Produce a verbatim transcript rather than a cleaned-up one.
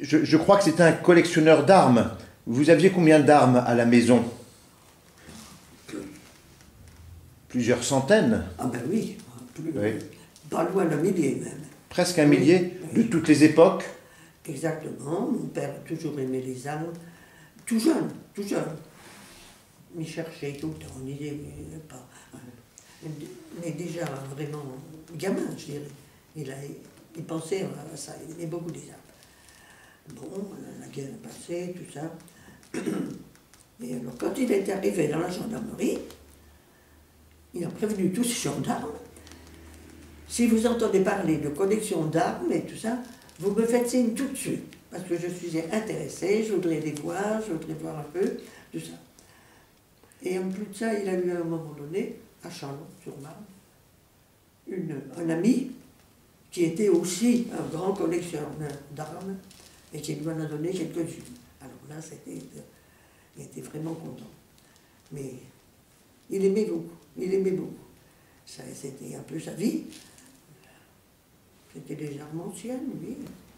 je, je crois que c'était un collectionneur d'armes. Vous aviez combien d'armes à la maison? Plusieurs centaines? Ah ben oui, plus, Oui. pas loin d'un millier même. Presque un millier, oui. de toutes les époques? Exactement, mon père a toujours aimé les armes, tout jeune, tout jeune. Il cherchait tout le temps, on disait, mais pas. Mais déjà vraiment gamin, je dirais. Il, a, il pensait à ça, il aimait beaucoup les armes. Bon, la guerre est passée, tout ça. Et alors, quand il est arrivé dans la gendarmerie, il a prévenu tous ces gendarmes. Si vous entendez parler de collection d'armes et tout ça, vous me faites signe tout de suite. Parce que je suis intéressée, je voudrais les voir, je voudrais voir un peu, tout ça. Et en plus de ça, il a eu à un moment donné, à Châlons-sur-Marne, un ami qui était aussi un grand collectionneur d'armes et qui lui en a donné quelques-unes. Alors là, c'était, il était vraiment content. Mais il aimait beaucoup, il aimait beaucoup. Ça, c'était un peu sa vie. C'était des armes anciennes, lui.